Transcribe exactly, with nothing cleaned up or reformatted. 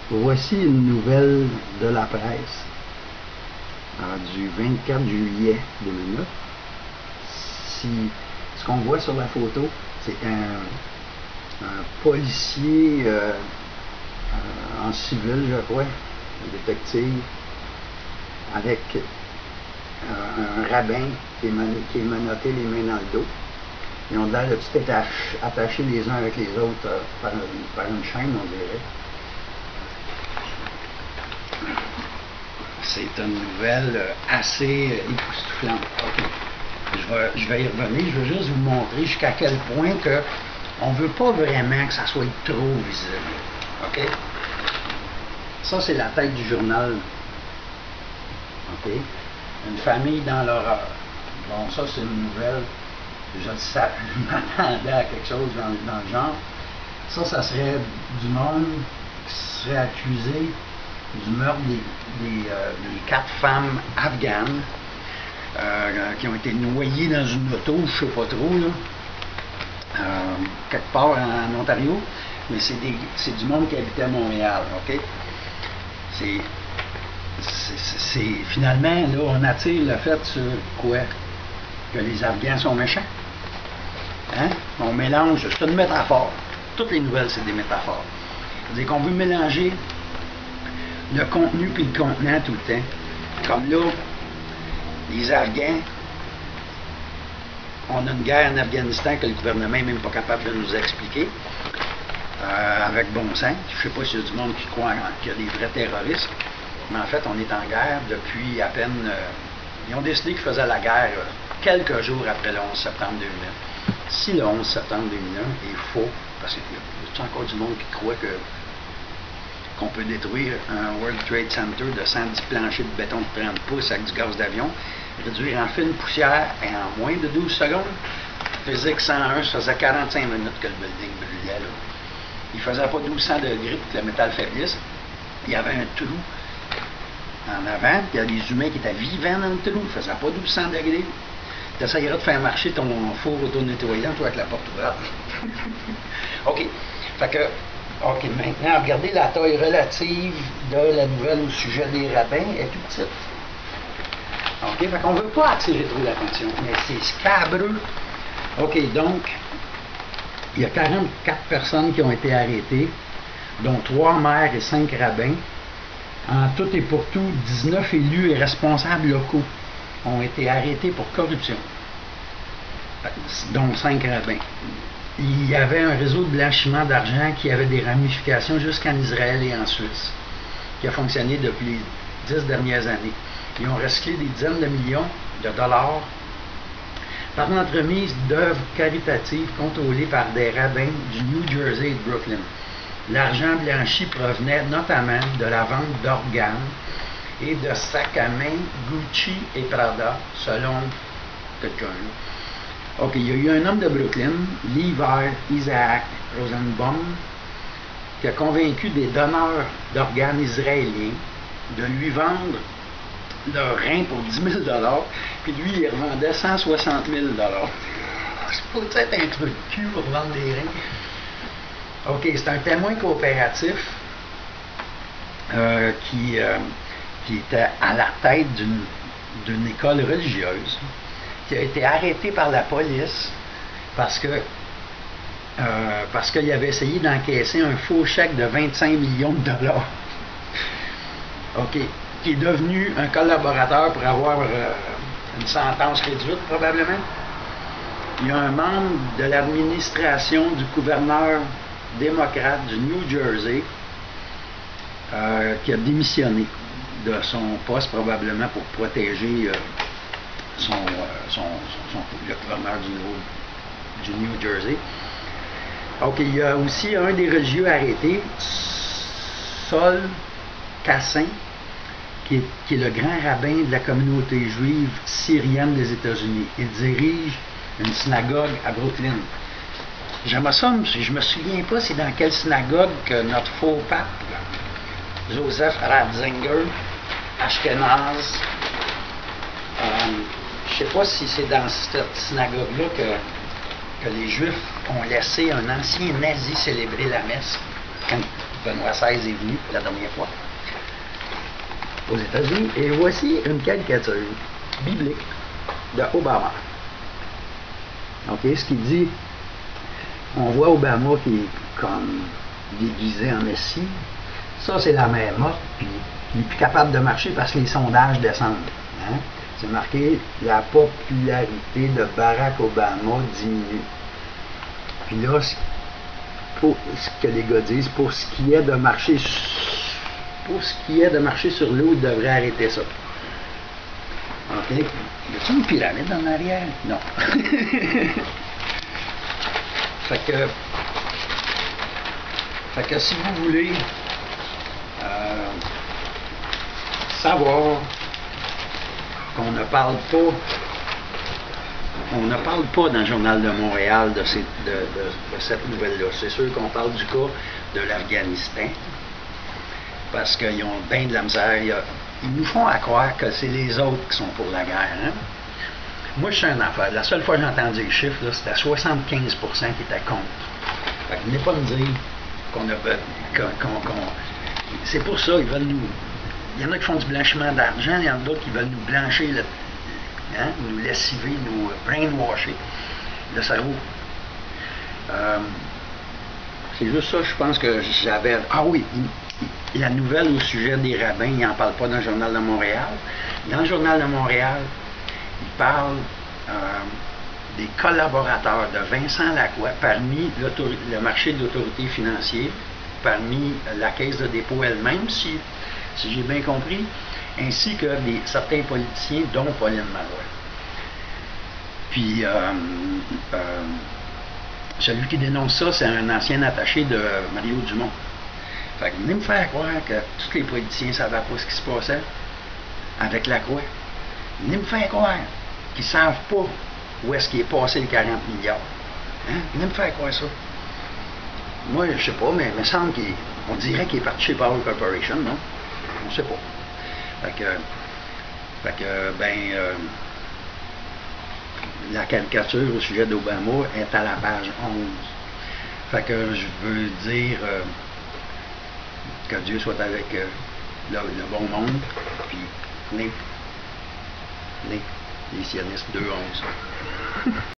Voici une nouvelle de la presse euh, du vingt-quatre juillet deux mille neuf. Si, ce qu'on voit sur la photo, c'est un, un policier euh, euh, en civil, je crois, un détective, avec euh, un rabbin qui est, man, qui est menotté les mains dans le dos. Ils ont l'air de tout être attachés les uns avec les autres euh, par, par une chaîne, on dirait. C'est une nouvelle assez époustouflante. Okay. Je vais, je vais y revenir, je veux juste vous montrer jusqu'à quel point que on ne veut pas vraiment que ça soit trop visible. OK? Ça, c'est la tête du journal. OK? Une famille dans l'horreur. Bon, ça, c'est une nouvelle. Je, je m'attendais à quelque chose dans, dans le genre. Ça, ça serait du monde qui serait accusé du meurtre des, des, euh, des quatre femmes afghanes euh, qui ont été noyées dans une auto, je ne sais pas trop, là, euh, quelque part en, en Ontario, mais c'est, des, c'est du monde qui habitait à Montréal, OK? C'est, c'est, c'est finalement, là, on attire le fait sur quoi? Que les Afghans sont méchants. Hein? On mélange, c'est une métaphore. Toutes les nouvelles, c'est des métaphores. C'est-à-dire qu'on veut mélanger le contenu puis le contenant tout le temps. Comme là, les Afghans, on a une guerre en Afghanistan que le gouvernement n'est même pas capable de nous expliquer, euh, avec bon sens. Je ne sais pas s'il y a du monde qui croit qu'il y a des vrais terroristes, mais en fait, on est en guerre depuis à peine... Euh, ils ont décidé qu'ils faisaient la guerre euh, quelques jours après le onze septembre deux mille un. Si le onze septembre deux mille un est faux, parce qu'il y a encore du monde qui croit que qu'on peut détruire un World Trade Center de cent dix planchers de béton de trente pouces avec du gaz d'avion, réduire en fine poussière et en moins de douze secondes. Physique cent un, ça faisait quarante-cinq minutes que le building brûlait. Là. Il ne faisait pas douze cents degrés pour que le métal faiblisse. Il y avait un trou en avant, puis il y a des humains qui étaient vivants dans le trou. Il ne faisait pas douze cents degrés. Tu essayeras de faire marcher ton four auto-nettoyant, toi, avec la porte ouverte. OK. Fait que OK, maintenant, regardez la taille relative de la nouvelle au sujet des rabbins, elle est tout petite. OK, fait qu'on ne veut pas attirer trop l'attention, mais c'est scabreux. OK, donc, il y a quarante-quatre personnes qui ont été arrêtées, dont trois maires et cinq rabbins. En tout et pour tout, dix-neuf élus et responsables locaux ont été arrêtés pour corruption, dont cinq rabbins. Il y avait un réseau de blanchiment d'argent qui avait des ramifications jusqu'en Israël et en Suisse, qui a fonctionné depuis les dix dernières années. Ils ont recyclé des dizaines de millions de dollars par l'entremise d'œuvres caritatives contrôlées par des rabbins du New Jersey et de Brooklyn. L'argent blanchi provenait notamment de la vente d'organes et de sacs à main Gucci et Prada, selon quelqu'un. OK, il y a eu un homme de Brooklyn, Levi Isaac Rosenbaum, qui a convaincu des donneurs d'organes israéliens de lui vendre leur rein pour dix mille dollars, puis lui, il revendait cent soixante mille dollars. C'est peut-être un truc de cul pour vendre des reins. OK, c'est un témoin coopératif euh, qui, euh, qui était à la tête d'une, d'une école religieuse, qui a été arrêté par la police parce que euh, parce qu'il avait essayé d'encaisser un faux chèque de vingt-cinq millions de dollars. OK. Qui est devenu un collaborateur pour avoir euh, une sentence réduite, probablement. Il y a un membre de l'administration du gouverneur démocrate du New Jersey euh, qui a démissionné de son poste, probablement pour protéger euh, Son, son, son, son, le gouverneur du, nouveau, du New Jersey. OK, il y a aussi un des religieux arrêtés, Sol Kassin, qui est, qui est le grand rabbin de la communauté juive syrienne des États-Unis. Il dirige une synagogue à Brooklyn. J'aimerais ça, je me souviens pas c'est dans quelle synagogue que notre faux pape, Joseph Ratzinger, Ashkenaz, euh, je ne sais pas si c'est dans cette synagogue-là que, que les Juifs ont laissé un ancien nazi célébrer la messe. quand Benoît seize est venu la dernière fois aux États-Unis. Et voici une caricature biblique de Obama. OK, ce qu'il dit, on voit Obama qui est comme déguisé en Messie. Ça, c'est la mer morte, puis il n'est plus capable de marcher parce que les sondages descendent. Hein? C'est marqué, la popularité de Barack Obama diminue. Puis là, pour ce que les gars disent, pour ce qui est de marcher pour ce qui est de marcher sur l'eau, il devrait arrêter ça. OK? Y a-t-il une pyramide en arrière? Non. Fait que, fait que si vous voulez euh, savoir qu'on ne parle pas, on ne parle pas dans le Journal de Montréal de, ces, de, de, de cette nouvelle-là. C'est sûr qu'on parle du cas de l'Afghanistan, parce qu'ils ont bien de la misère. Ils nous font à croire que c'est les autres qui sont pour la guerre. Hein? Moi, je suis un affaire. La seule fois que j'ai entendu les chiffres, c'était soixante-quinze pour cent qui étaient contre. Fait que venez pas me dire qu'on a... Qu'on, qu'on, c'est pour ça, ils veulent nous... Il y en a qui font du blanchiment d'argent, il y en a d'autres qui veulent nous blanchir, le, hein, nous lessiver, nous brainwasher le cerveau. Euh, c'est juste ça, je pense que j'avais... Ah oui, la nouvelle au sujet des rabbins, il n'en parle pas dans le Journal de Montréal. Dans le Journal de Montréal, il parle euh, des collaborateurs de Vincent Lacroix parmi le marché de l'autorité financière, parmi la caisse de dépôt elle-même, si, si j'ai bien compris, ainsi que des, certains politiciens, dont Pauline Marois. Puis, euh, euh, celui qui dénonce ça, c'est un ancien attaché de Mario Dumont. Fait que venez me faire croire que tous les politiciens ne savaient pas ce qui se passait avec Lacroix. Venez me faire croire qu'ils ne savent pas où est-ce qu'il est passé les quarante milliards. Hein? Venez me faire croire ça. Moi, je sais pas, mais il me semble qu'on dirait qu'il est parti chez Power Corporation, non? On ne sait pas. Fait que, fait que ben, euh, la caricature au sujet d'Obama est à la page onze. Fait que je veux dire euh, que Dieu soit avec euh, le, le bon monde, puis les, les, les sionistes deux onze.